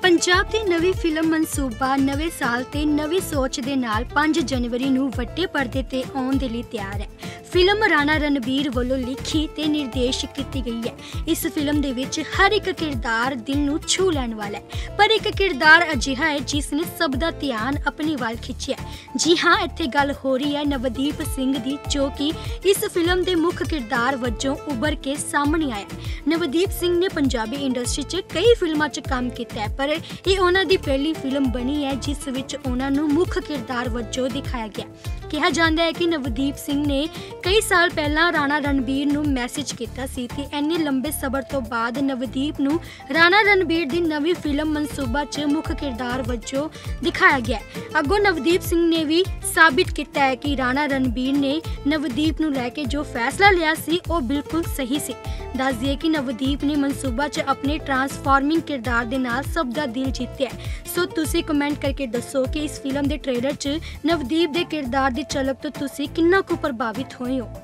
पंजाब की नवी फिल्म मनसूबा नवे साल ते नवी सोच दे नाल 5 जनवरी नूं वड्डे पर्दे ते आउण दे लई तैयार है। फिल्म राणा रणबीर वालों लिखी ते निर्देश की गई है। इस फिल्म दे विच हर एक किरदार दिल नूं छू लैण वाला है, पर एक किरदार अजिहा है जिसने सब दा ध्यान अपने वाल खिंचिया। जी हाँ, इत्थे गल हो रही है नवदीप सिंह दी, जो कि इस फिल्म दे मुख किरदार वजों उभर के सामने आया। नवदीप सिंह ने पंजाबी इंडस्ट्री च कई फिल्मां च काम कीता है, पर यह उन्हां दी पहली फिल्म बनी है जिस विच उन्हां नूं मुख किरदार वजों दिखाया गया। कहा जाता है कि नवदीप सिंह ने कई साल पहला राणा रणबीर नूं मैसेज किया सी ते इन्ने लंबे सबर तो बाद नवदीप नूं राणा रणबीर दी नवी फिल्म मनसूबा च मुख किरदार वजों दिखाया गया। अगों नवदीप सिंह ने भी साबित किया है कि राणा रणबीर ने नवदीप नूं लैके जो फैसला लिया सी वो बिल्कुल सही सी। दस दिए कि नवदीप ने मनसूबा च अपने ट्रांसफॉर्मिंग किरदार दे नाल सब दा दिल जीत्या। सो तुसी कमेंट करके दसो कि इस फिल्म दे ट्रेलर च नवदीप दे किरदार दी झलक तो तुसी किन्ना कु प्रभावित होए हो।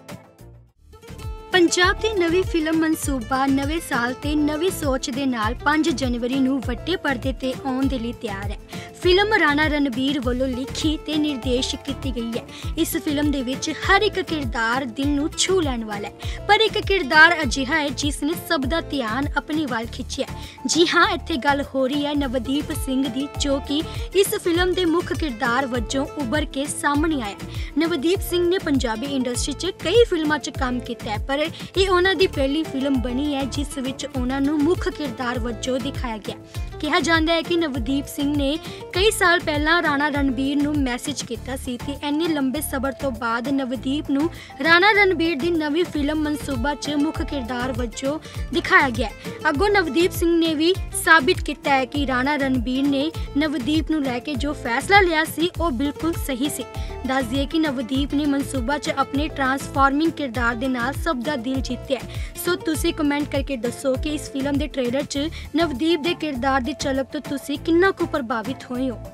पंजाब की नवी फिल्म मनसूबा नवे साल ते नवी सोच दे नाल 5 जनवरी नूं वड्डे पर्दे ते आउण दे लई तैयार है। फिल्म राणा रणबीर वालों लिखी ते निर्देश की गई है। इस फिल्म दे विच हर एक किरदार दिल नूं छू लैण वाला है, पर एक किरदार अजिहा है जिसने सब दा ध्यान अपने वाल खिंचिया। जी हाँ, इत्थे गल हो रही है नवदीप सिंह दी, जो कि इस फिल्म दे मुख किरदार वजों उभर के सामने आया। नवदीप सिंह ने पंजाबी इंडस्ट्री च कई फिल्मां च काम कीता है, पर यह उन्हां दी पहली फिल्म बनी है जिस विच उन्हां नूं मुख किरदार वजों दिखाया गया। कहा जाता है कि नवदीप सिंह ने कई साल पहला राणा रणबीर नूं मैसेज किया सी ते इन्ने लंबे सबर तो बाद नवदीप नूं राणा रणबीर दी नवी फिल्म मनसूबा च मुख किरदार वजों दिखाया गया। अगों नवदीप सिंह ने भी साबित किया है कि राणा रणबीर ने नवदीप नूं लैके जो फैसला लिया सी वो बिल्कुल सही सी। दस दिए कि नवदीप ने मनसूबा च अपने ट्रांसफॉर्मिंग किरदार दे नाल सब दा दिल जीत्या। सो तुसी कमेंट करके दसो कि इस फिल्म दे ट्रेलर च नवदीप दे किरदार दी झलक तो तुसी किन्ना कु प्रभावित होए हो।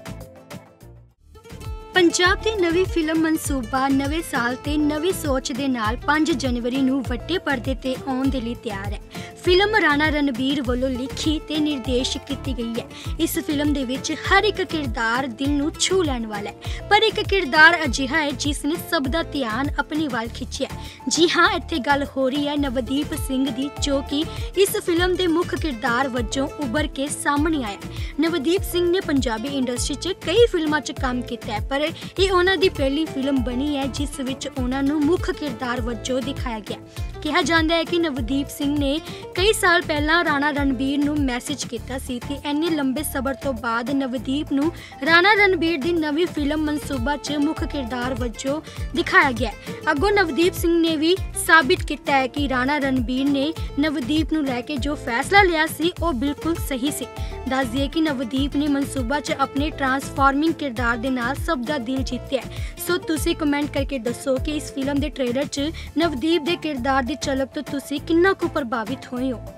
पंजाब की नवी फिल्म मनसूबा नवे साल ते नवी सोच दे नाल 5 जनवरी नूं वड्डे पर्दे ते आउण दे लई तैयार है। फिल्म राणा रणबीर वालों लिखी ते निर्देश की गई है। इस फिल्म दे विच हर एक किरदार दिल नूं छू लैण वाला है, पर एक किरदार अजिहा है जिसने सब दा ध्यान अपने वाल खिंचिया। जी हाँ, इत्थे गल हो रही है नवदीप सिंह दी, जो कि इस फिल्म दे मुख किरदार वजों उभर के सामने आया। नवदीप सिंह ने पंजाबी इंडस्ट्री च कई फिल्मां च काम कीता है, पर यह उन्हां दी पहली फिल्म बनी है जिस विच उन्हां नूं मुख किरदार वजों दिखाया गया। कहा जाता है कि नवदीप सिंह ने कई साल पहला राणा रणबीर नूं मैसेज किया सी ते इन्ने लंबे सबर तो बाद नवदीप नूं राणा रणबीर दी नवी फिल्म मनसूबा च मुख किरदार वजों दिखाया गया। अगों नवदीप सिंह ने भी साबित किया है कि राणा रणबीर ने नवदीप नूं लैके जो फैसला लिया सी वो बिल्कुल सही सी। दस दिए कि नवदीप ने मनसूबा च अपने ट्रांसफॉर्मिंग किरदार दे नाल सब दा दिल जीत्या। सो तुसी कमेंट करके दसो कि इस फिल्म दे ट्रेलर च नवदीप दे किरदार दी झलक तो तुसी किन्ना कु प्रभावित होए हो।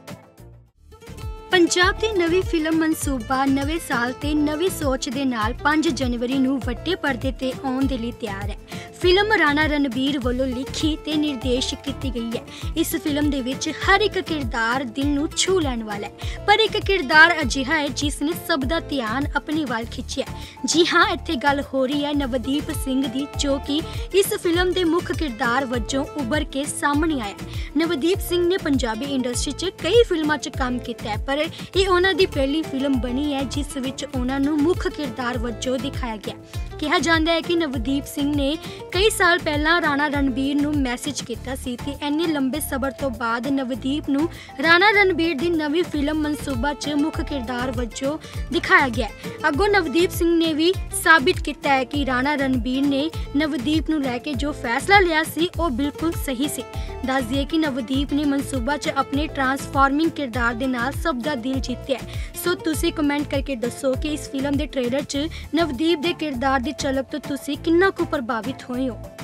पंजाब की नवी फिल्म मनसूबा नवे साल ते नवी सोच दे नाल 5 जनवरी नूं वड्डे पर्दे ते आउण दे लई तैयार है। फिल्म राणा रणबीर वालों लिखी ते निर्देश की गई है। इस फिल्म दे विच हर एक किरदार दिल नूं छू लैण वाला है, पर एक किरदार अजिहा है जिसने सब दा ध्यान अपने वाल खिंचिया। जी हाँ, इत्थे गल हो रही है नवदीप सिंह दी, जो कि इस फिल्म दे मुख किरदार वजों उभर के सामने आया। नवदीप सिंह ने पंजाबी इंडस्ट्री च कई फिल्मां च काम कीता है, पर यह उन्हां दी पहली फिल्म बनी है जिस विच उन्हां नूं मुख किरदार वजों दिखाया गया। कहा जाता है कि नवदीप सिंह ने कई साल पहला राणा रणबीर नूं मैसेज किया सी ते इन्ने लंबे सबर तो बाद नवदीप नूं राणा रणबीर दी नवी फिल्म मनसूबा च मुख किरदार वजों दिखाया गया। अगों नवदीप सिंह ने भी साबित किया है कि राणा रणबीर ने नवदीप नूं लैके जो फैसला लिया सी वो बिल्कुल सही सी। दस दिए कि नवदीप ने मनसूबा च अपने ट्रांसफॉर्मिंग किरदार दे नाल सब दा दिल जीत्या। सो तुसी कमेंट करके दसो कि इस फिल्म दे ट्रेलर च नवदीप दे किरदार दी झलक तो तुसी किन्ना कु प्रभावित होए हो।